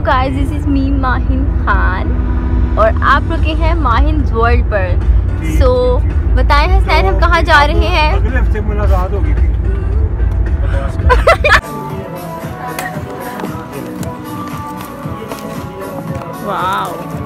Guys, this is me Mahin Khan और आप रुके हैं माहिन वर्ल्ड पर। सो बताएं हसनैन, हम कहाँ जा रहे हैं? अगले हफ्ते मुलाकात होगी थी। वाओ।